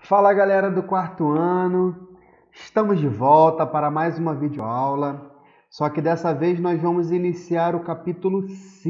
Fala galera do quarto ano, estamos de volta para mais uma videoaula, só que dessa vez nós vamos iniciar o capítulo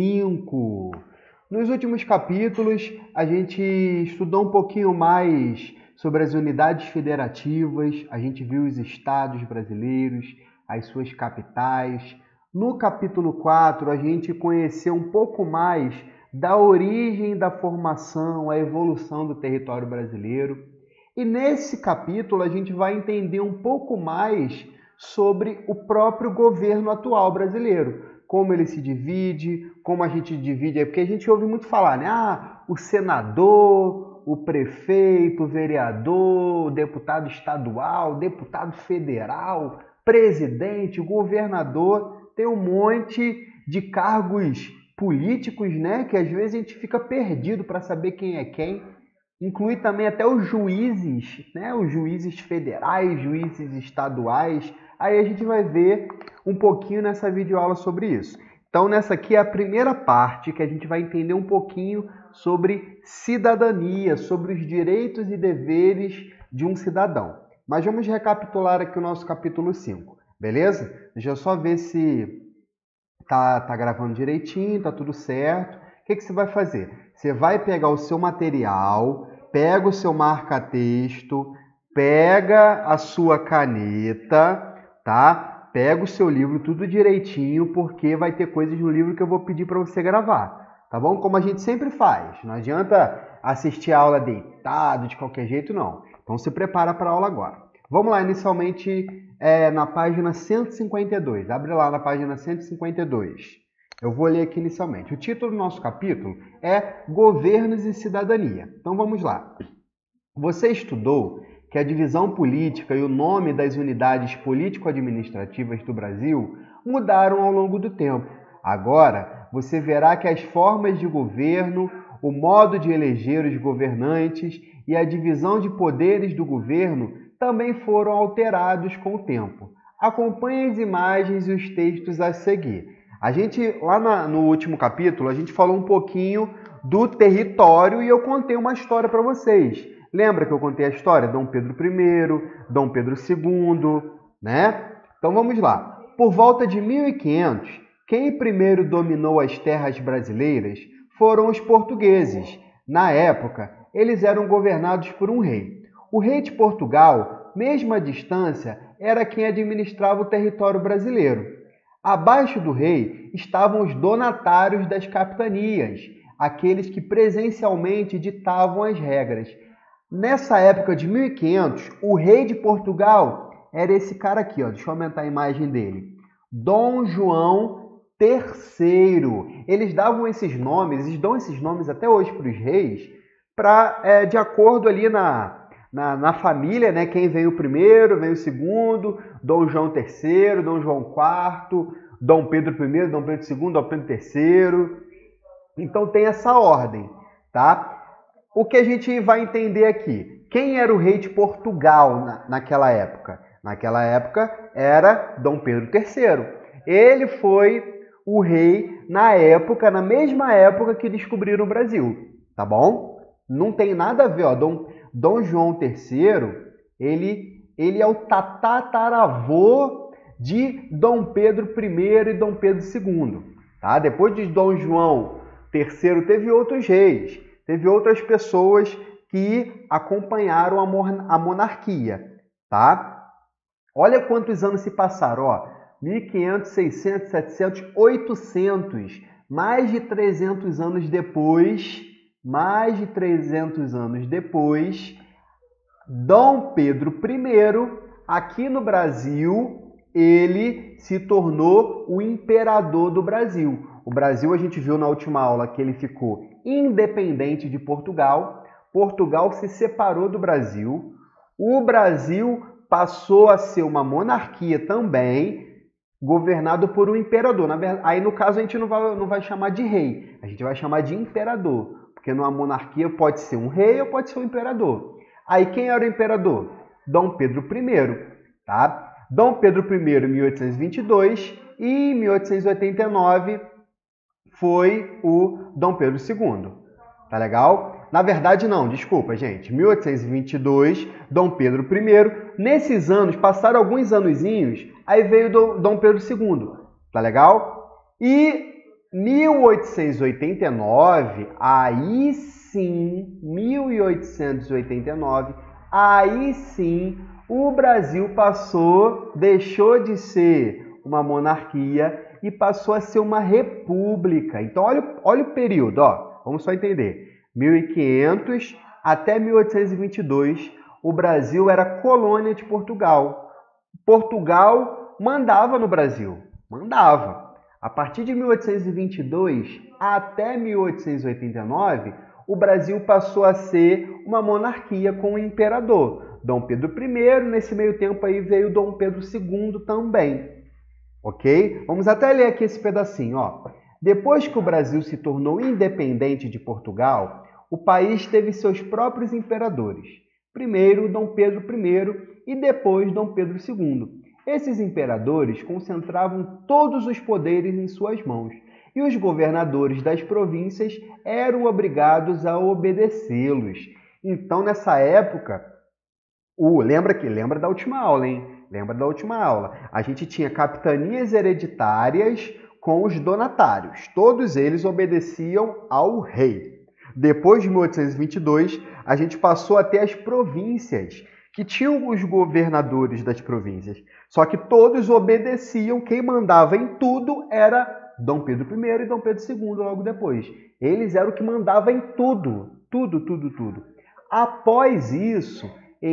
5. Nos últimos capítulos a gente estudou um pouquinho mais sobre as unidades federativas, a gente viu os estados brasileiros, as suas capitais. No capítulo 4 a gente conheceu um pouco mais da origem da formação, a evolução do território brasileiro. E nesse capítulo a gente vai entender um pouco mais sobre o próprio governo atual brasileiro, como ele se divide, como a gente divide, porque a gente ouve muito falar, né? O senador, o prefeito, o vereador, o deputado estadual, o deputado federal, presidente, governador, tem um monte de cargos políticos, né? Que às vezes a gente fica perdido para saber quem é quem. Inclui também até os juízes, né? Os juízes federais, juízes estaduais. Aí a gente vai ver um pouquinho nessa videoaula sobre isso. Então, nessa aqui é a primeira parte que a gente vai entender um pouquinho sobre cidadania, sobre os direitos e deveres de um cidadão. Mas vamos recapitular aqui o nosso capítulo 5, beleza? Deixa eu só ver se tá gravando direitinho, tá tudo certo. O que você vai fazer? Você vai pegar o seu material, pega o seu marca-texto, pega a sua caneta, tá? Pega o seu livro, tudo direitinho, porque vai ter coisas no livro que eu vou pedir para você gravar, tá bom? Como a gente sempre faz. Não adianta assistir a aula deitado, de qualquer jeito, não. Então se prepara para a aula agora. Vamos lá, inicialmente na página 152. Abre lá na página 152. Eu vou ler aqui inicialmente. O título do nosso capítulo é Governos e Cidadania. Então vamos lá. Você estudou que a divisão política e o nome das unidades político-administrativas do Brasil mudaram ao longo do tempo. Agora, você verá que as formas de governo, o modo de eleger os governantes e a divisão de poderes do governo também foram alterados com o tempo. Acompanhe as imagens e os textos a seguir. A gente, lá no último capítulo, a gente falou um pouquinho do território e eu contei uma história para vocês. Lembra que eu contei a história? Dom Pedro I, Dom Pedro II, né? Então vamos lá. Por volta de 1500, quem primeiro dominou as terras brasileiras foram os portugueses. Na época, eles eram governados por um rei. O rei de Portugal, mesmo à distância, era quem administrava o território brasileiro. Abaixo do rei estavam os donatários das capitanias, aqueles que presencialmente ditavam as regras. Nessa época de 1500, o rei de Portugal era esse cara aqui, ó. Deixa eu aumentar a imagem dele. Dom João III. Eles davam esses nomes, eles dão esses nomes até hoje para os reis, de acordo ali na família, né? Quem veio primeiro, veio o segundo, Dom João III, Dom João IV, Dom Pedro I, Dom Pedro II, Dom Pedro III. Então tem essa ordem, tá? O que a gente vai entender aqui? Quem era o rei de Portugal naquela época? Naquela época era Dom Pedro III. Ele foi o rei na mesma época que descobriram o Brasil, tá bom? Não tem nada a ver, ó. Dom João III, ele é o tataravô de Dom Pedro I e Dom Pedro II. Tá? Depois de Dom João III, teve outros reis, teve outras pessoas que acompanharam a monarquia. Tá? Olha quantos anos se passaram. Ó. 1500, 600, 700, 800, mais de 300 anos depois... Dom Pedro I, aqui no Brasil, ele se tornou o imperador do Brasil. O Brasil, a gente viu na última aula que ele ficou independente de Portugal. Portugal se separou do Brasil. O Brasil passou a ser uma monarquia também, governado por um imperador. Aí, no caso, a gente não vai chamar de rei, a gente vai chamar de imperador. Porque numa monarquia pode ser um rei ou pode ser um imperador. Aí quem era o imperador? Dom Pedro I. Tá? Dom Pedro I em 1822 e em 1889 foi o Dom Pedro II. Tá legal? Na verdade não, desculpa, gente. 1822, Dom Pedro I. Nesses anos, passaram alguns anozinhos, aí veio Dom Pedro II. Tá legal? E 1889, aí sim, 1889, aí sim, o Brasil deixou de ser uma monarquia e passou a ser uma república. Então, olha o período, ó. Vamos só entender. 1500 até 1822, o Brasil era colônia de Portugal. Portugal mandava no Brasil, mandava. A partir de 1822 até 1889, o Brasil passou a ser uma monarquia com o imperador. Dom Pedro I, nesse meio tempo aí veio Dom Pedro II também. Ok? Vamos até ler aqui esse pedacinho, ó. Depois que o Brasil se tornou independente de Portugal, o país teve seus próprios imperadores. Primeiro Dom Pedro I e depois Dom Pedro II. Esses imperadores concentravam todos os poderes em suas mãos e os governadores das províncias eram obrigados a obedecê-los. Então, nessa época, lembra da última aula, hein? Lembra da última aula. A gente tinha capitanias hereditárias com os donatários. Todos eles obedeciam ao rei. Depois de 1822, a gente passou a ter as províncias, que tinham os governadores das províncias. Só que todos obedeciam, quem mandava em tudo era Dom Pedro I e Dom Pedro II logo depois. Eles eram o que mandavam em tudo. Tudo, tudo, tudo. Após isso, em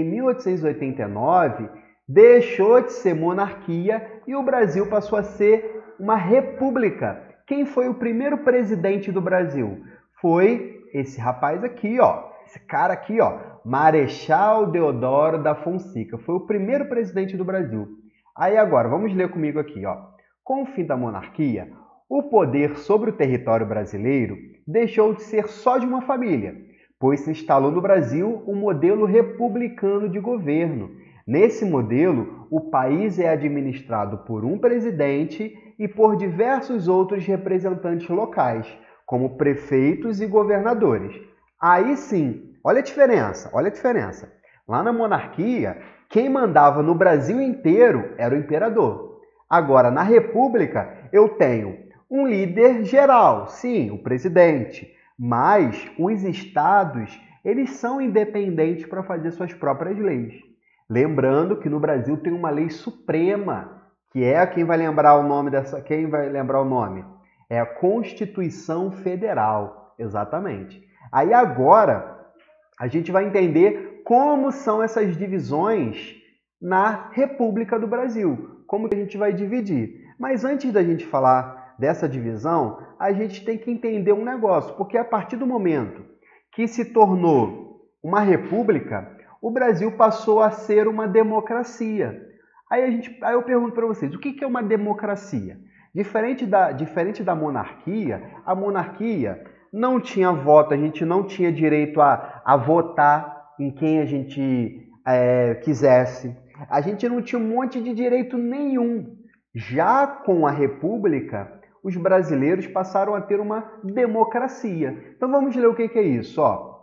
1889, deixou de ser monarquia e o Brasil passou a ser uma república. Quem foi o primeiro presidente do Brasil? Foi esse rapaz aqui, ó. Esse cara aqui, ó. Marechal Deodoro da Fonseca. Foi o primeiro presidente do Brasil. Aí agora, vamos ler comigo aqui, ó. Com o fim da monarquia, o poder sobre o território brasileiro deixou de ser só de uma família, pois se instalou no Brasil um modelo republicano de governo. Nesse modelo, o país é administrado por um presidente e por diversos outros representantes locais, como prefeitos e governadores. Aí sim, olha a diferença, olha a diferença. Lá na monarquia, quem mandava no Brasil inteiro era o imperador. Agora, na república, eu tenho um líder geral, sim, o presidente, mas os estados, eles são independentes para fazer suas próprias leis. Lembrando que no Brasil tem uma lei suprema, que é quem vai lembrar o nome dessa, quem vai lembrar o nome? É a Constituição Federal, exatamente. Aí agora a gente vai entender como são essas divisões na República do Brasil, como que a gente vai dividir. Mas antes da gente falar dessa divisão, a gente tem que entender um negócio, porque a partir do momento que se tornou uma república, o Brasil passou a ser uma democracia. Aí eu pergunto para vocês, o que é uma democracia? Diferente da monarquia, a monarquia não tinha voto, a gente não tinha direito a votar em quem a gente quisesse. A gente não tinha um monte de direito nenhum. Já com a república, os brasileiros passaram a ter uma democracia. Então vamos ler o que é isso, ó.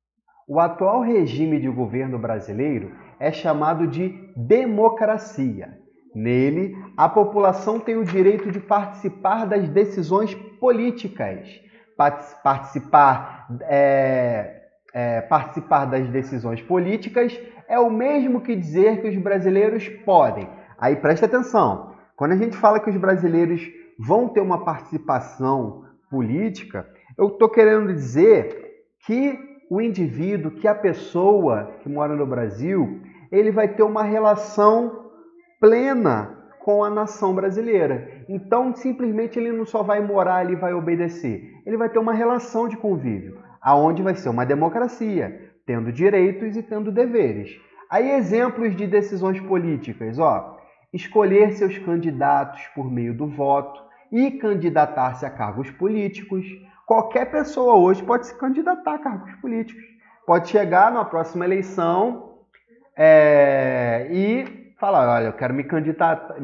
O atual regime de governo brasileiro é chamado de democracia. Nele, a população tem o direito de participar das decisões políticas. Participar das decisões políticas é o mesmo que dizer que os brasileiros podem. Aí presta atenção, quando a gente fala que os brasileiros vão ter uma participação política, eu estou querendo dizer que o indivíduo, que a pessoa que mora no Brasil, ele vai ter uma relação plena com a nação brasileira. Então, simplesmente, ele não só vai morar ali e vai obedecer. Ele vai ter uma relação de convívio, aonde vai ser uma democracia, tendo direitos e tendo deveres. Aí, exemplos de decisões políticas, ó. Escolher seus candidatos por meio do voto e candidatar-se a cargos políticos. Qualquer pessoa hoje pode se candidatar a cargos políticos. Pode chegar na próxima eleição e falar, olha, eu quero me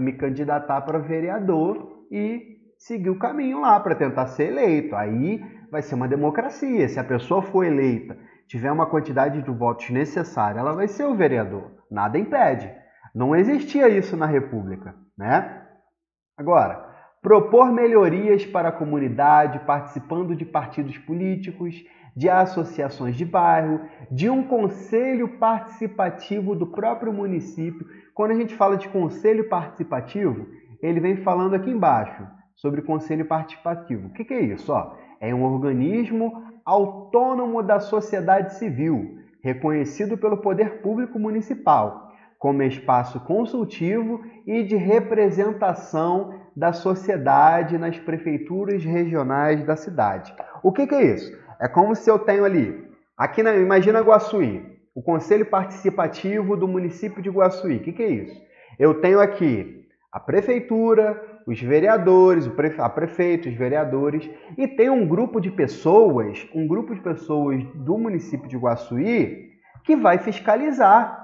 candidatar para vereador e seguir o caminho lá para tentar ser eleito. Aí vai ser uma democracia. Se a pessoa for eleita, tiver uma quantidade de votos necessária, ela vai ser o vereador. Nada impede. Não existia isso na República, né? Agora, propor melhorias para a comunidade, participando de partidos políticos, de associações de bairro, de um conselho participativo do próprio município. Quando a gente fala de conselho participativo, ele vem falando aqui embaixo sobre conselho participativo. O que é isso? É um organismo autônomo da sociedade civil, reconhecido pelo poder público municipal, como espaço consultivo e de representação da sociedade nas prefeituras regionais da cidade. O que é isso? É como se eu tenho ali, imagina Guaçuí, o Conselho Participativo do município de Guaçuí. O que é isso? Eu tenho aqui a prefeitura, os vereadores, a prefeito, os vereadores, e tem um grupo de pessoas do município de Guaçuí que vai fiscalizar.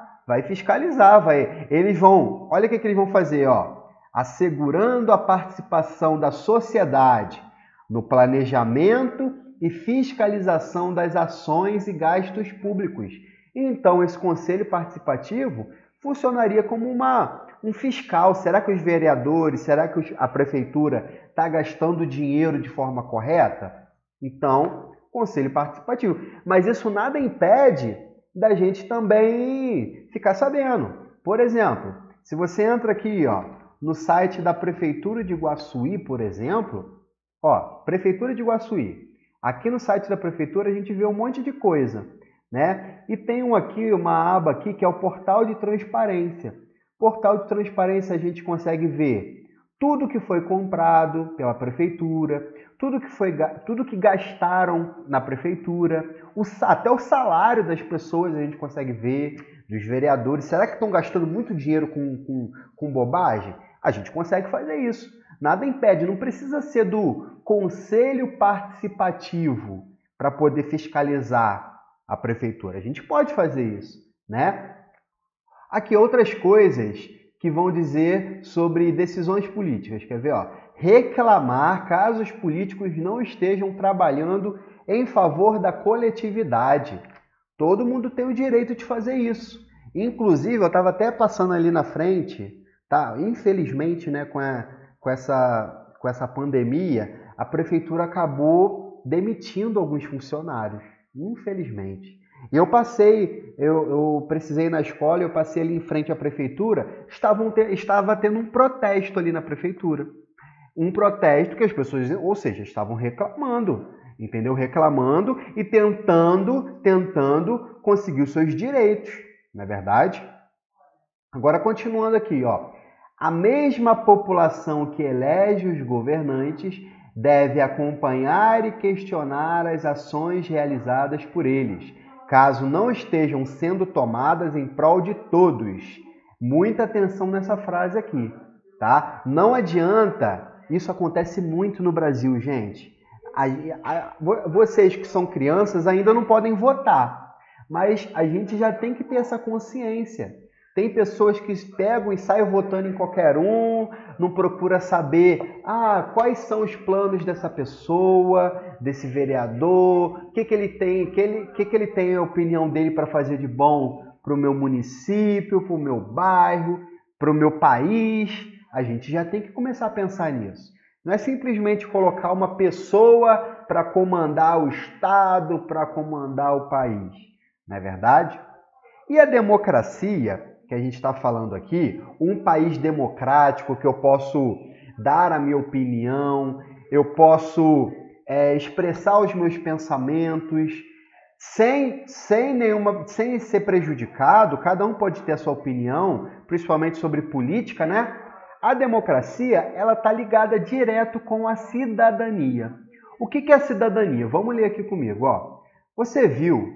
Olha o que eles vão fazer, assegurando a participação da sociedade no planejamento e fiscalização das ações e gastos públicos. Então, esse conselho participativo funcionaria como um fiscal. Será que os vereadores, será que a prefeitura está gastando dinheiro de forma correta? Então, conselho participativo. Mas isso nada impede da gente também ficar sabendo. Por exemplo, se você entra aqui no site da Prefeitura de Guaçuí, por exemplo, Prefeitura de Guaçuí. Aqui no site da Prefeitura a gente vê um monte de coisa, né? E tem uma aba aqui que é o Portal de Transparência. Portal de Transparência a gente consegue ver tudo que foi comprado pela Prefeitura, tudo que gastaram na Prefeitura, até o salário das pessoas a gente consegue ver, dos vereadores. Será que estão gastando muito dinheiro com bobagem? A gente consegue fazer isso. Nada impede, não precisa ser do conselho participativo para poder fiscalizar a prefeitura. A gente pode fazer isso, né? Aqui outras coisas que vão dizer sobre decisões políticas. Quer ver? Reclamar caso os políticos não estejam trabalhando em favor da coletividade. Todo mundo tem o direito de fazer isso. Inclusive, eu estava até passando ali na frente, tá? Infelizmente, né, com essa pandemia, a prefeitura acabou demitindo alguns funcionários, infelizmente. E eu precisei ir na escola, eu passei ali em frente à prefeitura, estava tendo um protesto ali na prefeitura. Um protesto que as pessoas, ou seja, estavam reclamando, entendeu? Reclamando e tentando conseguir os seus direitos, não é verdade? Agora, continuando aqui, a mesma população que elege os governantes deve acompanhar e questionar as ações realizadas por eles, caso não estejam sendo tomadas em prol de todos. Muita atenção nessa frase aqui, tá? Não adianta, isso acontece muito no Brasil, gente. Vocês que são crianças ainda não podem votar, mas a gente já tem que ter essa consciência. Tem pessoas que pegam e saem votando em qualquer um, não procura saber quais são os planos dessa pessoa, desse vereador, o que ele tem a opinião dele para fazer de bom para o meu município, para o meu bairro, para o meu país. A gente já tem que começar a pensar nisso. Não é simplesmente colocar uma pessoa para comandar o Estado, para comandar o país. Não é verdade? E a democracia que a gente está falando aqui, um país democrático que eu posso dar a minha opinião, eu posso expressar os meus pensamentos sem ser prejudicado, cada um pode ter a sua opinião, principalmente sobre política, né? A democracia, ela está ligada direto com a cidadania. O que é a cidadania? Vamos ler aqui comigo, Você viu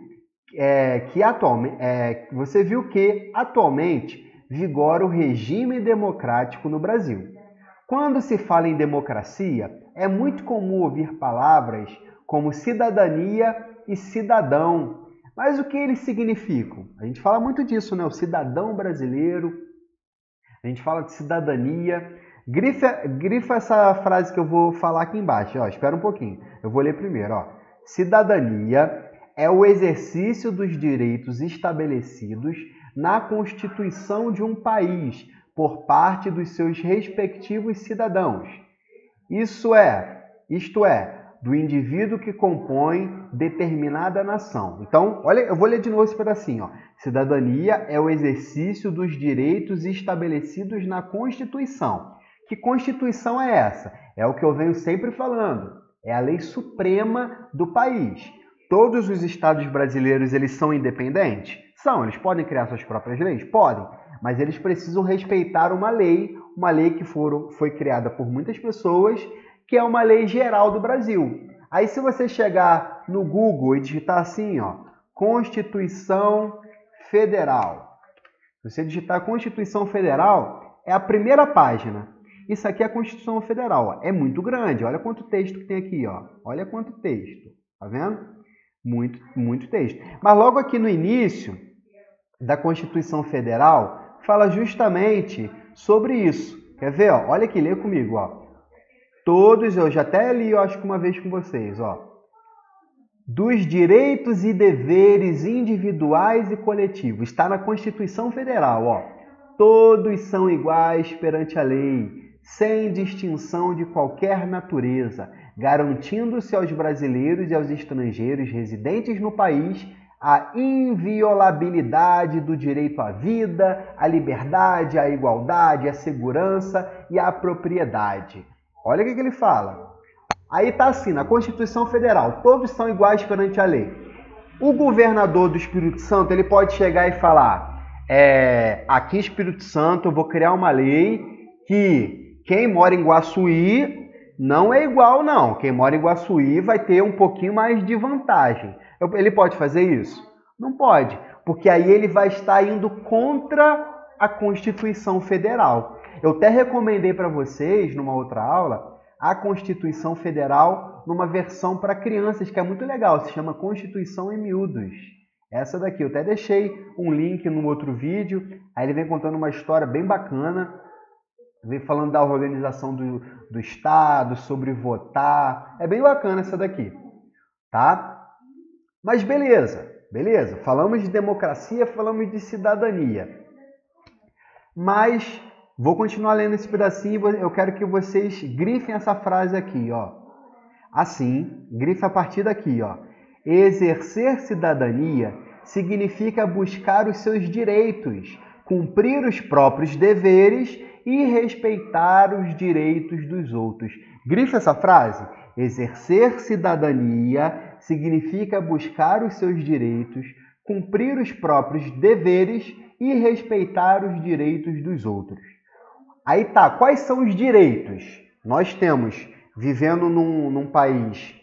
que atualmente vigora o regime democrático no Brasil. Quando se fala em democracia, é muito comum ouvir palavras como cidadania e cidadão. Mas o que eles significam? A gente fala muito disso, né? O cidadão brasileiro, a gente fala de cidadania. Grifa essa frase que eu vou falar aqui embaixo. Espera um pouquinho. Eu vou ler primeiro. Cidadania é o exercício dos direitos estabelecidos na Constituição de um país por parte dos seus respectivos cidadãos. Isto é, do indivíduo que compõe determinada nação. Então, olha, eu vou ler de novo esse pedacinho. Cidadania é o exercício dos direitos estabelecidos na Constituição. Que Constituição é essa? É o que eu venho sempre falando. É a lei suprema do país. Todos os estados brasileiros, eles são independentes? São. Eles podem criar suas próprias leis? Podem. Mas eles precisam respeitar uma lei que foi criada por muitas pessoas, que é uma lei geral do Brasil. Aí se você chegar no Google e digitar assim, Constituição Federal. Se você digitar Constituição Federal, é a primeira página. Isso aqui é a Constituição Federal. É muito grande. Olha quanto texto que tem aqui. Olha quanto texto. Tá vendo? Muito, muito texto. Mas logo aqui no início da Constituição Federal, fala justamente sobre isso. Quer ver? Olha aqui, lê comigo. Todos, eu já até li, eu acho que uma vez com vocês, dos direitos e deveres individuais e coletivos. Está na Constituição Federal, Todos são iguais perante a lei, sem distinção de qualquer natureza, garantindo-se aos brasileiros e aos estrangeiros residentes no país a inviolabilidade do direito à vida, à liberdade, à igualdade, à segurança e à propriedade. Olha o que ele fala. Aí está assim, na Constituição Federal, todos são iguais perante a lei. O governador do Espírito Santo, ele pode chegar e falar, aqui em Espírito Santo eu vou criar uma lei que quem mora em Guaçuí não é igual, não. Quem mora em Guaçuí vai ter um pouquinho mais de vantagem. Ele pode fazer isso? Não pode, porque aí ele vai estar indo contra a Constituição Federal. Eu até recomendei para vocês, numa outra aula, a Constituição Federal numa versão para crianças, que é muito legal, se chama Constituição em Miúdos. Essa daqui, eu até deixei um link no outro vídeo, aí ele vem contando uma história bem bacana, vem falando da organização do Estado, sobre votar, é bem bacana essa daqui, tá? Mas beleza, falamos de democracia, falamos de cidadania, mas vou continuar lendo esse pedacinho e eu quero que vocês grifem essa frase aqui, Assim, grife a partir daqui, Exercer cidadania significa buscar os seus direitos, cumprir os próprios deveres e respeitar os direitos dos outros. Grife essa frase. Exercer cidadania significa buscar os seus direitos, cumprir os próprios deveres e respeitar os direitos dos outros. Aí tá, quais são os direitos? Nós temos, vivendo num país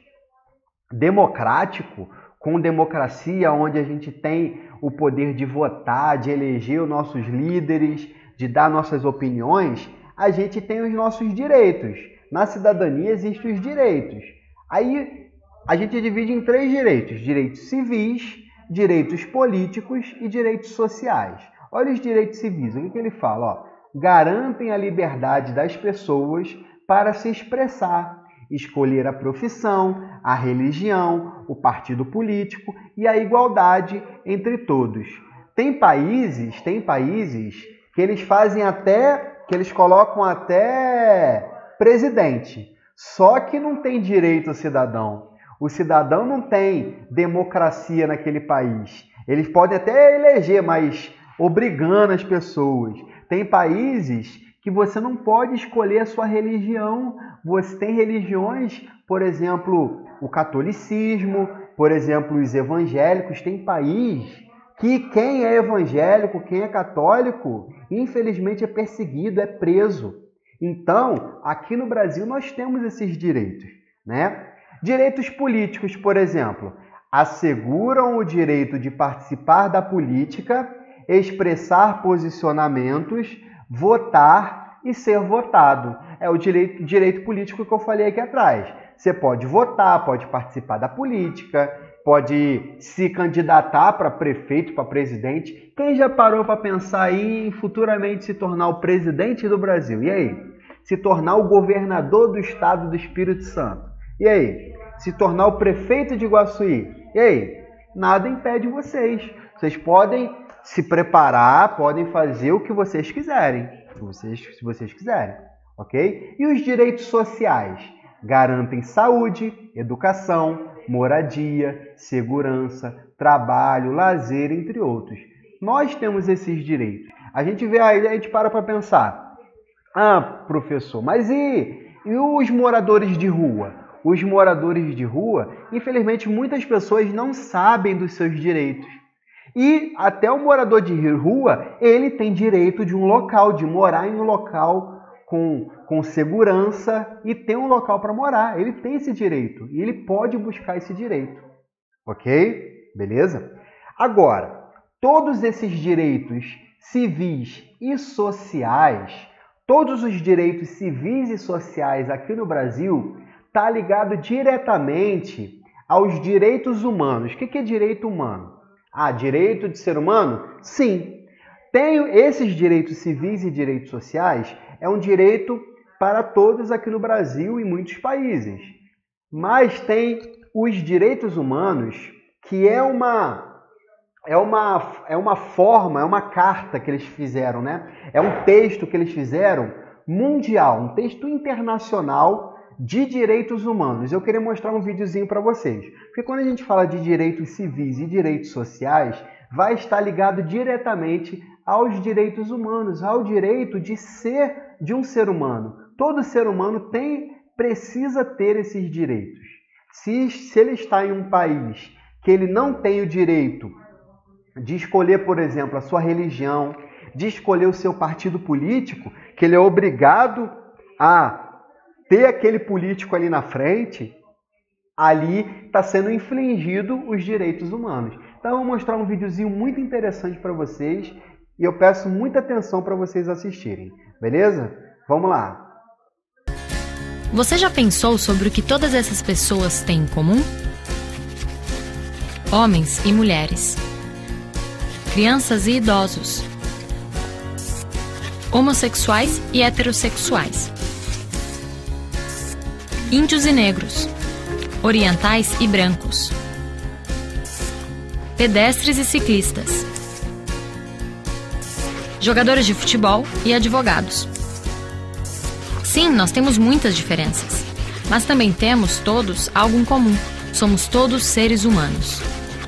democrático, com democracia, onde a gente tem o poder de votar, de eleger os nossos líderes, de dar nossas opiniões, a gente tem os nossos direitos. Na cidadania existem os direitos. Aí a gente divide em 3 direitos: direitos civis, direitos políticos e direitos sociais. Olha os direitos civis, o que ele fala? Garantem a liberdade das pessoas para se expressar, escolher a profissão, a religião, o partido político e a igualdade entre todos. Tem países que eles fazem que eles colocam até presidente. Só que não tem direito ao cidadão. O cidadão não tem democracia naquele país. Eles podem até eleger, mas obrigando as pessoas. Tem países que você não pode escolher a sua religião. Você tem religiões, por exemplo, o catolicismo, por exemplo, os evangélicos. Tem país que quem é evangélico, quem é católico, infelizmente é perseguido, é preso. Então, aqui no Brasil nós temos esses direitos, né? Direitos políticos, por exemplo, asseguram o direito de participar da política, expressar posicionamentos, votar e ser votado. É o direito político que eu falei aqui atrás. Você pode votar, pode participar da política, pode se candidatar para prefeito, para presidente. Quem já parou para pensar em futuramente se tornar o presidente do Brasil? E aí? Se tornar o governador do estado do Espírito Santo? E aí? se tornar o prefeito de Iguaçuí. E aí? Nada impede vocês. Vocês podem se preparar, podem fazer o que vocês quiserem. Se vocês quiserem, ok? E os direitos sociais? Garantem saúde, educação, moradia, segurança, trabalho, lazer, entre outros. Nós temos esses direitos. A gente vê aí, a gente para pensar. Ah, professor, mas e os moradores de rua? Os moradores de rua, infelizmente, muitas pessoas não sabem dos seus direitos. E até o morador de rua, ele tem direito de um local, de morar em um local com segurança e ter um local para morar. Ele tem esse direito e ele pode buscar esse direito. Ok? Beleza? Agora, todos esses direitos civis e sociais, todos os direitos civis e sociais aqui no Brasil está ligado diretamente aos direitos humanos. O que é direito humano? Ah, direito de ser humano? Sim. Tem esses direitos civis e direitos sociais, é um direito para todos aqui no Brasil e muitos países. Mas tem os direitos humanos, que é uma forma, é uma carta que eles fizeram, né? É um texto que eles fizeram mundial, um texto internacional de direitos humanos. Eu queria mostrar um videozinho para vocês. Porque quando a gente fala de direitos civis e direitos sociais, vai estar ligado diretamente aos direitos humanos, ao direito de ser de um ser humano. Todo ser humano precisa ter esses direitos. Se ele está em um país que ele não tem o direito de escolher, por exemplo, a sua religião, de escolher o seu partido político, que ele é obrigado a ter aquele político ali na frente, ali está sendo infringido os direitos humanos. Então eu vou mostrar um videozinho muito interessante para vocês e eu peço muita atenção para vocês assistirem, beleza? Vamos lá! Você já pensou sobre o que todas essas pessoas têm em comum? Homens e mulheres, crianças e idosos, homossexuais e heterossexuais, índios e negros, orientais e brancos, pedestres e ciclistas, jogadores de futebol e advogados. Sim, nós temos muitas diferenças, mas também temos todos algo em comum. Somos todos seres humanos.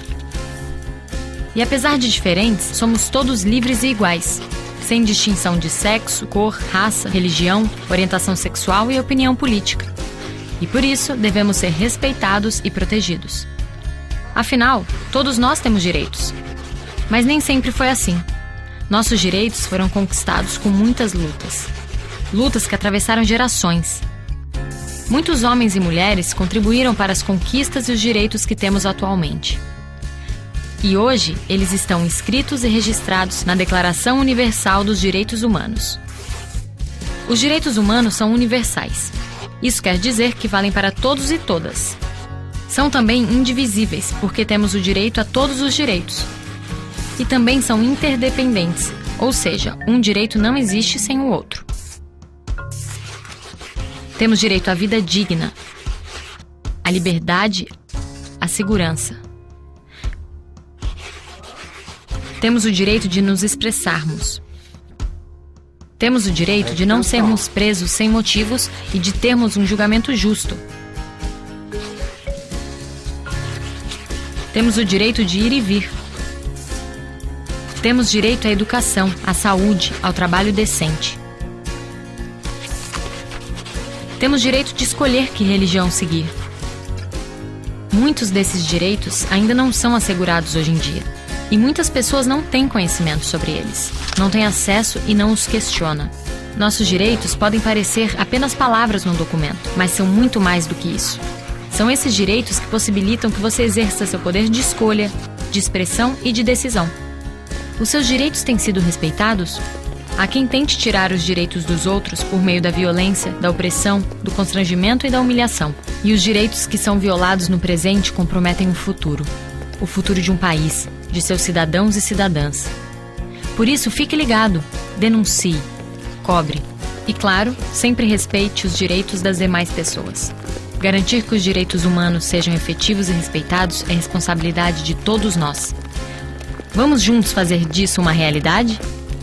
E apesar de diferentes, somos todos livres e iguais, sem distinção de sexo, cor, raça, religião, orientação sexual e opinião política. E por isso devemos ser respeitados e protegidos. Afinal, todos nós temos direitos. Mas nem sempre foi assim. Nossos direitos foram conquistados com muitas lutas. Lutas que atravessaram gerações. Muitos homens e mulheres contribuíram para as conquistas e os direitos que temos atualmente. E hoje, eles estão inscritos e registrados na Declaração Universal dos Direitos Humanos. Os direitos humanos são universais. Isso quer dizer que valem para todos e todas. São também indivisíveis, porque temos o direito a todos os direitos. E também são interdependentes, ou seja, um direito não existe sem o outro. Temos direito à vida digna, à liberdade, à segurança. Temos o direito de nos expressarmos. Temos o direito de não sermos presos sem motivos e de termos um julgamento justo. Temos o direito de ir e vir. Temos direito à educação, à saúde, ao trabalho decente. Temos direito de escolher que religião seguir. Muitos desses direitos ainda não são assegurados hoje em dia. E muitas pessoas não têm conhecimento sobre eles, não têm acesso e não os questiona. Nossos direitos podem parecer apenas palavras num documento, mas são muito mais do que isso. São esses direitos que possibilitam que você exerça seu poder de escolha, de expressão e de decisão. Os seus direitos têm sido respeitados? Há quem tente tirar os direitos dos outros por meio da violência, da opressão, do constrangimento e da humilhação. E os direitos que são violados no presente comprometem o futuro de um país, de seus cidadãos e cidadãs. Por isso, fique ligado, denuncie, cobre e, claro, sempre respeite os direitos das demais pessoas. Garantir que os direitos humanos sejam efetivos e respeitados é responsabilidade de todos nós. Vamos juntos fazer disso uma realidade?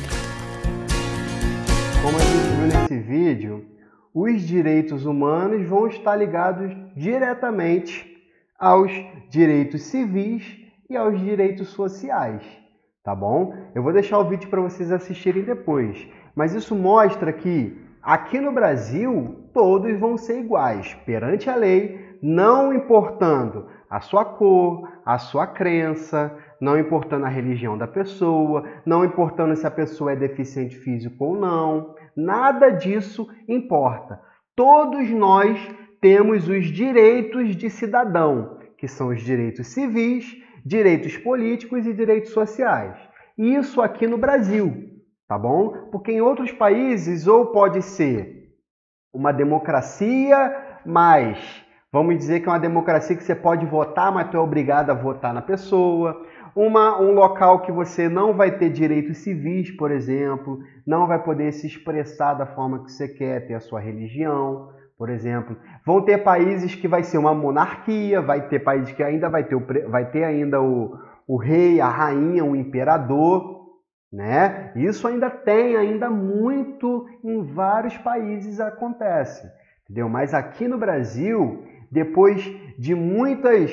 Como a gente viu nesse vídeo, os direitos humanos vão estar ligados diretamente aos direitos civis e aos direitos sociais, tá bom? Eu vou deixar o vídeo para vocês assistirem depois, mas isso mostra que aqui no Brasil todos vão ser iguais perante a lei, não importando a sua cor, a sua crença, não importando a religião da pessoa, não importando se a pessoa é deficiente físico ou não, nada disso importa. Todos nós temos os direitos de cidadão, que são os direitos civis, direitos políticos e direitos sociais. Isso aqui no Brasil, tá bom? Porque em outros países ou pode ser uma democracia, mas vamos dizer que é uma democracia que você pode votar, mas tu é obrigado a votar na pessoa. Um local que você não vai ter direitos civis, por exemplo, não vai poder se expressar da forma que você quer, ter a sua religião, por exemplo. Vão ter países que vai ser uma monarquia, vai ter países que ainda vai ter ainda o rei, a rainha, o imperador, né? Isso ainda muito em vários países acontece, entendeu? Mas aqui no Brasil, depois de muitas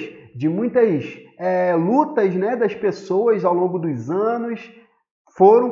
lutas, né, das pessoas ao longo dos anos, foram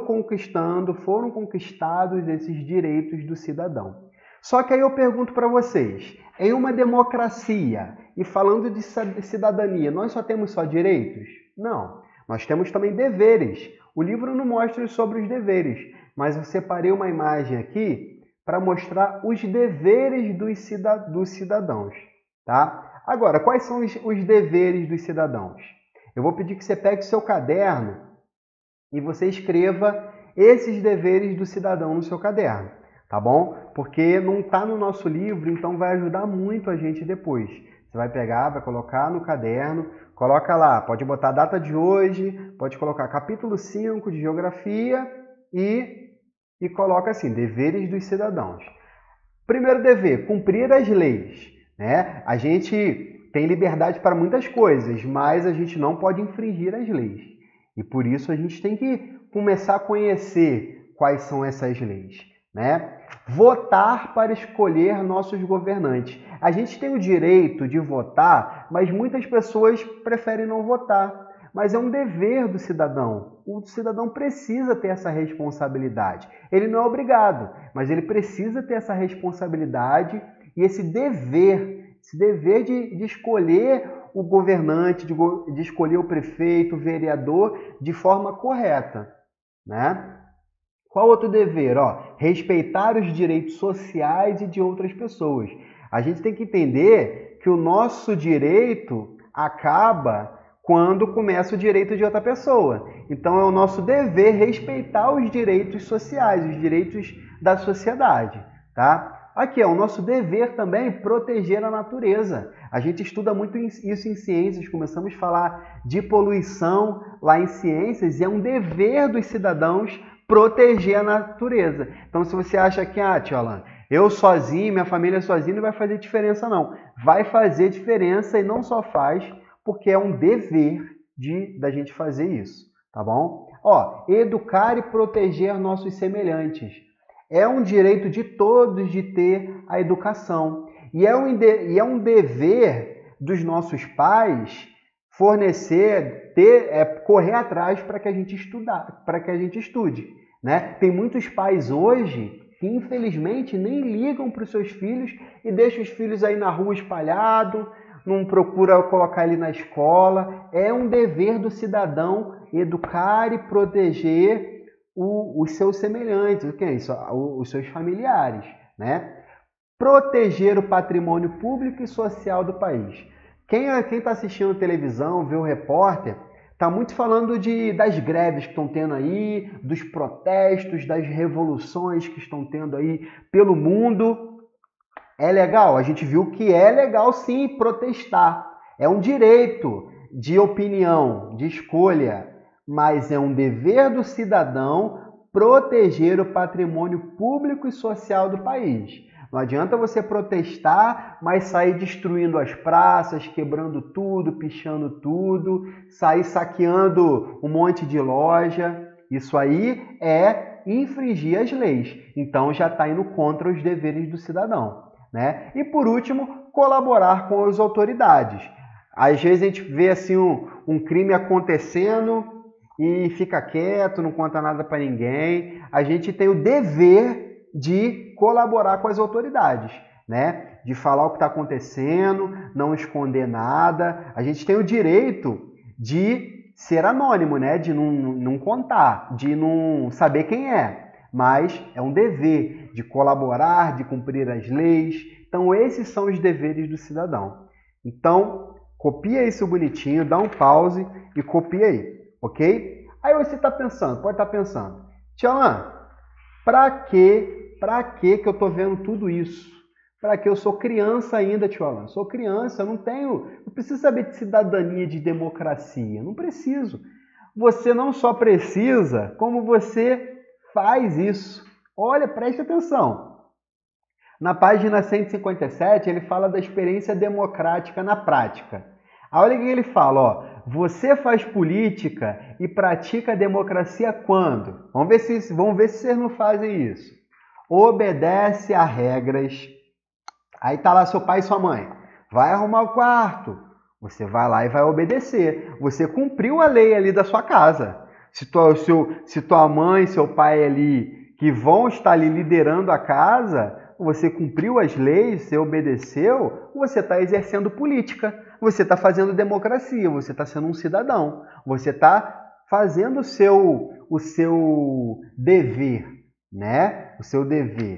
conquistados esses direitos do cidadão. Só que aí eu pergunto para vocês, em uma democracia e falando de cidadania, nós só temos só direitos? Não, nós temos também deveres. O livro não mostra sobre os deveres, mas eu separei uma imagem aqui para mostrar os deveres dos cidadãos, tá? Agora, quais são os deveres dos cidadãos? Eu vou pedir que você pegue seu caderno e você escreva esses deveres do cidadão no seu caderno, tá bom? Porque não está no nosso livro, então vai ajudar muito a gente depois. Você vai pegar, vai colocar no caderno, coloca lá, pode botar a data de hoje, pode colocar capítulo 5 de geografia e coloca assim, deveres dos cidadãos. Primeiro dever, cumprir as leis, né? A gente tem liberdade para muitas coisas, mas a gente não pode infringir as leis. E por isso a gente tem que começar a conhecer quais são essas leis, né? Votar para escolher nossos governantes. A gente tem o direito de votar, mas muitas pessoas preferem não votar. Mas é um dever do cidadão. O cidadão precisa ter essa responsabilidade. Ele não é obrigado, mas ele precisa ter essa responsabilidade e esse dever de escolher o governante, de escolher o prefeito, o vereador de forma correta, né? Qual outro dever? Respeitar os direitos sociais e de outras pessoas. A gente tem que entender que o nosso direito acaba quando começa o direito de outra pessoa. Então é o nosso dever respeitar os direitos sociais, os direitos da sociedade, tá? Aqui é o nosso dever também proteger a natureza. A gente estuda muito isso em ciências, começamos a falar de poluição lá em ciências e é um dever dos cidadãos proteger a natureza. Então se você acha que, tio Alan, eu sozinho, minha família sozinha não vai fazer diferença não. Vai fazer diferença e não só faz porque é um dever da gente fazer isso, tá bom? Educar e proteger nossos semelhantes. É um direito de todos de ter a educação. E é um dever dos nossos pais correr atrás para que a gente estude, né? Tem muitos pais hoje que infelizmente nem ligam para os seus filhos e deixam os filhos aí na rua espalhados, não procura colocar ele na escola. É um dever do cidadão educar e proteger os seus semelhantes, os seus familiares, né? Proteger o patrimônio público e social do país. Quem está assistindo televisão, vê o repórter, está muito falando das greves que estão tendo aí, dos protestos, das revoluções que estão tendo aí pelo mundo. É legal, a gente viu que é legal sim protestar. É um direito de opinião, de escolha, mas é um dever do cidadão proteger o patrimônio público e social do país. Não adianta você protestar, mas sair destruindo as praças, quebrando tudo, pichando tudo, sair saqueando um monte de loja. Isso aí é infringir as leis. Então já está indo contra os deveres do cidadão, né? E por último, colaborar com as autoridades. Às vezes a gente vê assim um crime acontecendo e fica quieto, não conta nada para ninguém. A gente tem o dever de colaborar com as autoridades, né? De falar o que está acontecendo, não esconder nada. A gente tem o direito de ser anônimo, né? De não contar, de não saber quem é. Mas é um dever de colaborar, de cumprir as leis. Então esses são os deveres do cidadão. Então copia isso bonitinho, dá um pause e copia aí. Ok? Aí você está pensando, pode estar pensando, Tia Alain, para que eu estou vendo tudo isso? Para que eu sou criança ainda, Tia Alain? Sou criança, eu não preciso saber de cidadania, de democracia, não preciso. Você não só precisa, como você faz isso. Olha, preste atenção. Na página 157, ele fala da experiência democrática na prática. Olha o que ele fala, ó. Você faz política e pratica a democracia quando? Vamos ver se vocês não fazem isso. Obedece a regras. Aí tá lá seu pai e sua mãe. Vai arrumar o quarto. Você vai lá e vai obedecer. Você cumpriu a lei ali da sua casa. Se tua mãe e seu pai ali que vão estar ali liderando a casa, você cumpriu as leis, você obedeceu, você está exercendo política. Você está fazendo democracia, você está sendo um cidadão, você está fazendo o seu dever, né? O seu dever.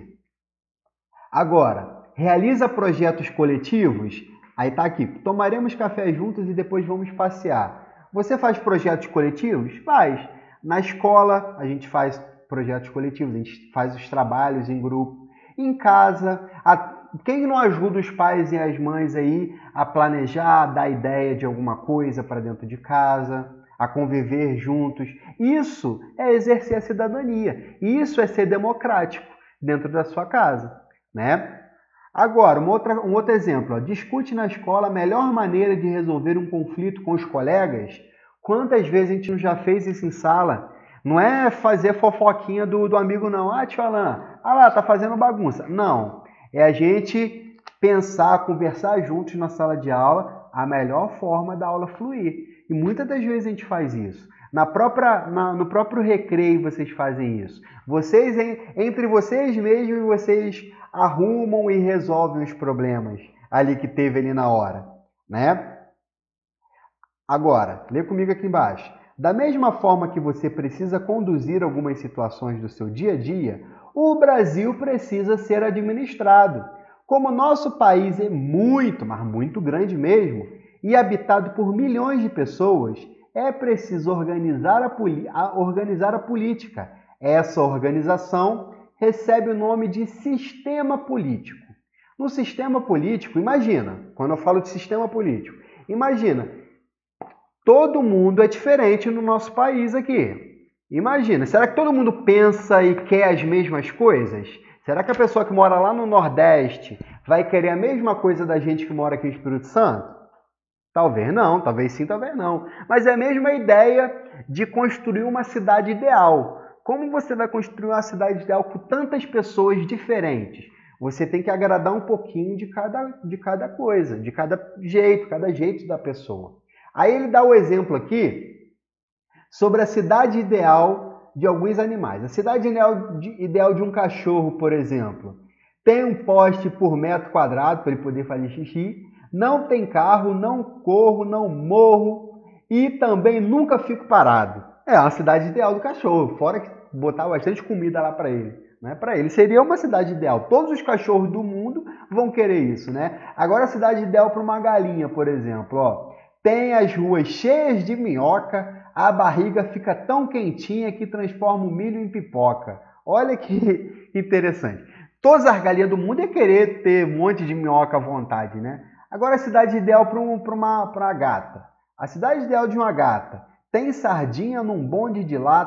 Agora, realiza projetos coletivos? Aí tá aqui, tomaremos café juntos e depois vamos passear. Você faz projetos coletivos? Faz. Na escola, a gente faz projetos coletivos, a gente faz os trabalhos em grupo. Em casa, quem não ajuda os pais e as mães aí a planejar, a dar ideia de alguma coisa para dentro de casa, a conviver juntos? Isso é exercer a cidadania. Isso é ser democrático dentro da sua casa, né? Agora, um outro exemplo. Ó. Discute na escola a melhor maneira de resolver um conflito com os colegas. Quantas vezes a gente não já fez isso em sala? Não é fazer fofoquinha do amigo, não. Ah, tio Alain, lá, tá fazendo bagunça. Não. É a gente pensar, conversar juntos na sala de aula, a melhor forma da aula fluir. E muitas das vezes a gente faz isso. No próprio recreio vocês fazem isso. Entre vocês mesmos, vocês arrumam e resolvem os problemas ali que teve ali na hora, né? Agora, lê comigo aqui embaixo. Da mesma forma que você precisa conduzir algumas situações do seu dia a dia, o Brasil precisa ser administrado. Como nosso país é muito, mas muito grande mesmo, e habitado por milhões de pessoas, é preciso organizar a política. Essa organização recebe o nome de sistema político. No sistema político, imagina, quando eu falo de sistema político, imagina, todo mundo é diferente no nosso país aqui. Imagina, será que todo mundo pensa e quer as mesmas coisas? Será que a pessoa que mora lá no Nordeste vai querer a mesma coisa da gente que mora aqui no Espírito Santo? Talvez não, talvez sim, talvez não. Mas é a mesma ideia de construir uma cidade ideal. Como você vai construir uma cidade ideal com tantas pessoas diferentes? Você tem que agradar um pouquinho de cada coisa, de cada jeito da pessoa. Aí ele dá o exemplo aqui sobre a cidade ideal de alguns animais. A cidade ideal de um cachorro, por exemplo, tem um poste por metro quadrado para ele poder fazer xixi, não tem carro, não corro, não morro e também nunca fico parado. É a cidade ideal do cachorro, fora que botar bastante comida lá para ele. Né? Para ele seria uma cidade ideal. Todos os cachorros do mundo vão querer isso. Né? Agora a cidade ideal para uma galinha, por exemplo, ó, tem as ruas cheias de minhoca, a barriga fica tão quentinha que transforma o milho em pipoca. Olha que interessante. Todas as galinhas do mundo iam querer ter um monte de minhoca à vontade, né? Agora a cidade ideal para uma gata. A cidade ideal de uma gata tem sardinha num bonde de lata,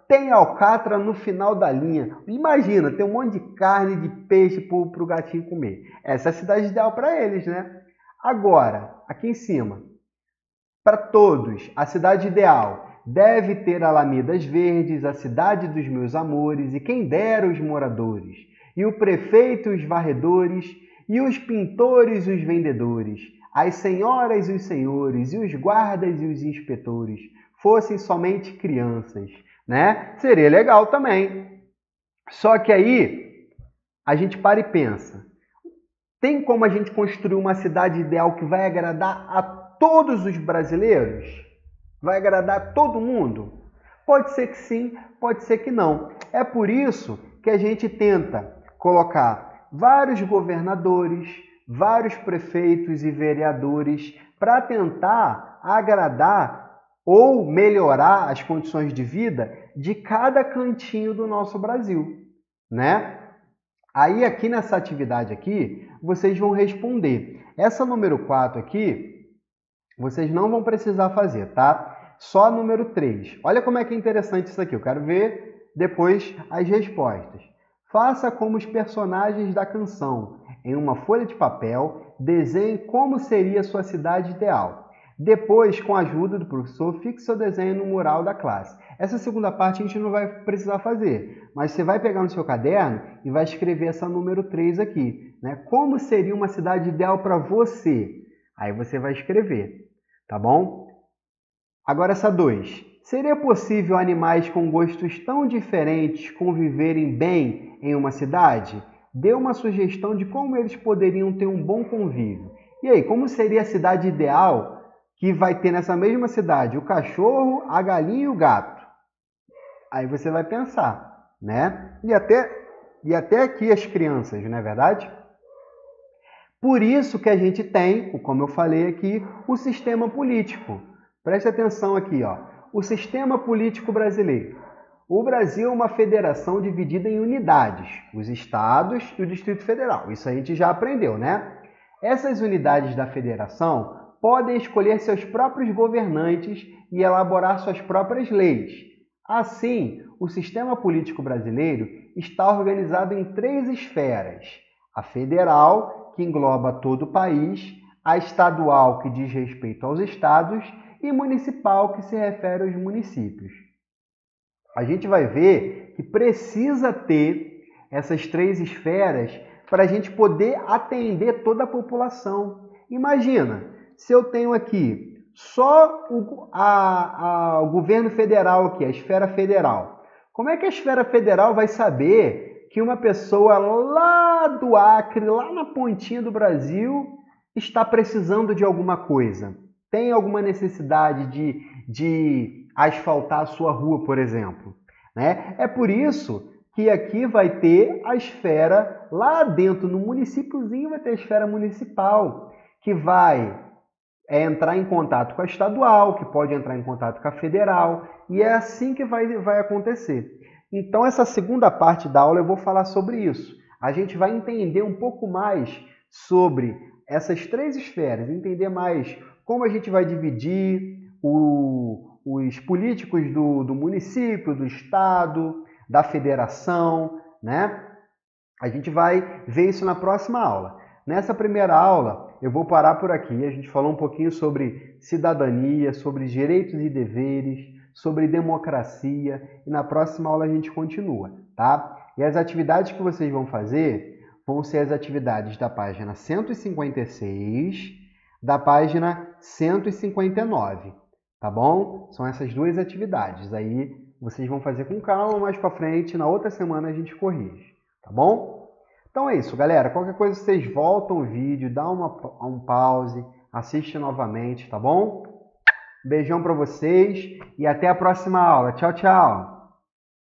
tem alcatra no final da linha. Imagina, tem um monte de carne, de peixe para o gatinho comer. Essa é a cidade ideal para eles, né? Agora, aqui em cima, para todos, a cidade ideal deve ter alamedas verdes, a cidade dos meus amores, e quem dera os moradores, e o prefeito e os varredores, e os pintores e os vendedores, as senhoras e os senhores, e os guardas e os inspetores, fossem somente crianças, né? Seria legal também. Só que aí a gente para e pensa, tem como a gente construir uma cidade ideal que vai agradar a todos os brasileiros? Vai agradar todo mundo? Pode ser que sim, pode ser que não. É por isso que a gente tenta colocar vários governadores, vários prefeitos e vereadores para tentar agradar ou melhorar as condições de vida de cada cantinho do nosso Brasil, né? Aí aqui nessa atividade aqui, vocês vão responder. Essa número 4 aqui, vocês não vão precisar fazer, tá? Só a número 3. Olha como é que é interessante isso aqui. Eu quero ver depois as respostas. Faça como os personagens da canção. Em uma folha de papel, desenhe como seria a sua cidade ideal. Depois, com a ajuda do professor, fixe seu desenho no mural da classe. Essa segunda parte a gente não vai precisar fazer, mas você vai pegar no seu caderno e vai escrever essa número 3 aqui, né? Como seria uma cidade ideal para você? Aí você vai escrever, tá bom? Agora essa 2. Seria possível animais com gostos tão diferentes conviverem bem em uma cidade? Dê uma sugestão de como eles poderiam ter um bom convívio. E aí, como seria a cidade ideal que vai ter nessa mesma cidade o cachorro, a galinha e o gato? Aí você vai pensar, né? E até aqui as crianças, não é verdade? Por isso que a gente tem, como eu falei aqui, o sistema político. Preste atenção aqui, ó. O sistema político brasileiro. O Brasil é uma federação dividida em unidades, os estados e o Distrito Federal. Isso a gente já aprendeu, né? Essas unidades da federação podem escolher seus próprios governantes e elaborar suas próprias leis. Assim, o sistema político brasileiro está organizado em 3 esferas: a federal, que engloba todo o país, a estadual, que diz respeito aos estados, e municipal, que se refere aos municípios. A gente vai ver que precisa ter essas 3 esferas para a gente poder atender toda a população. Imagina, se eu tenho aqui só o governo federal aqui, a esfera federal. Como é que a esfera federal vai saber que uma pessoa lá do Acre, lá na pontinha do Brasil, está precisando de alguma coisa? Tem alguma necessidade de asfaltar a sua rua, por exemplo, né? É por isso que aqui vai ter a esfera, lá dentro, no municípiozinho, vai ter a esfera municipal, que vai entrar em contato com a estadual, que pode entrar em contato com a federal, e é assim que vai acontecer. Então, essa segunda parte da aula eu vou falar sobre isso. A gente vai entender um pouco mais sobre essas 3 esferas, entender mais como a gente vai dividir os políticos do município, do estado, da federação, né? A gente vai ver isso na próxima aula. Nessa primeira aula, eu vou parar por aqui. A gente falou um pouquinho sobre cidadania, sobre direitos e deveres, sobre democracia, e na próxima aula a gente continua, tá? E as atividades que vocês vão fazer vão ser as atividades da página 156, da página 159, tá bom? São essas 2 atividades. Aí vocês vão fazer com calma, mais para frente, na outra semana a gente corrige, tá bom? Então é isso, galera. Qualquer coisa vocês voltam o vídeo, dá um pause, assiste novamente, tá bom? Beijão para vocês e até a próxima aula. Tchau, tchau!